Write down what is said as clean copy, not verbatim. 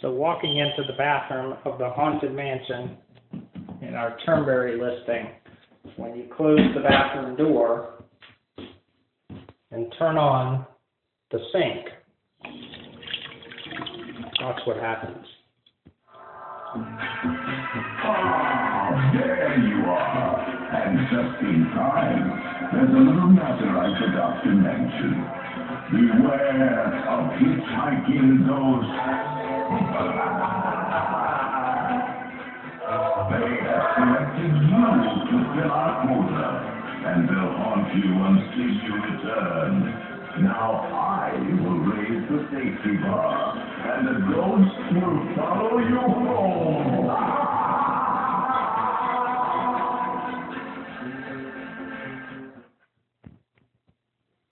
So walking into the bathroom of the Haunted Mansion in our Turnberry listing, when you close the bathroom door and turn on the sink, watch what happens. Ah, there you are. And just in time, there's a little matter I forgot to mention. Beware of hitchhiking ghosts. They have selected you to fill our quota, and they'll haunt you until you return. Now I will raise the safety bar, and the ghosts will follow you home.